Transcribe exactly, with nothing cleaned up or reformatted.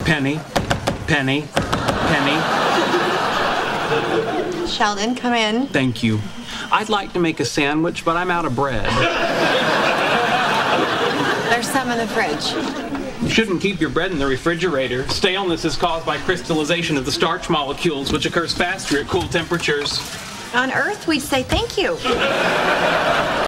Penny, Penny, Penny. Sheldon, come in. Thank you. I'd like to make a sandwich, but I'm out of bread. There's some in the fridge. You shouldn't keep your bread in the refrigerator. Staleness is caused by crystallization of the starch molecules, which occurs faster at cool temperatures. On Earth, we'd say thank you.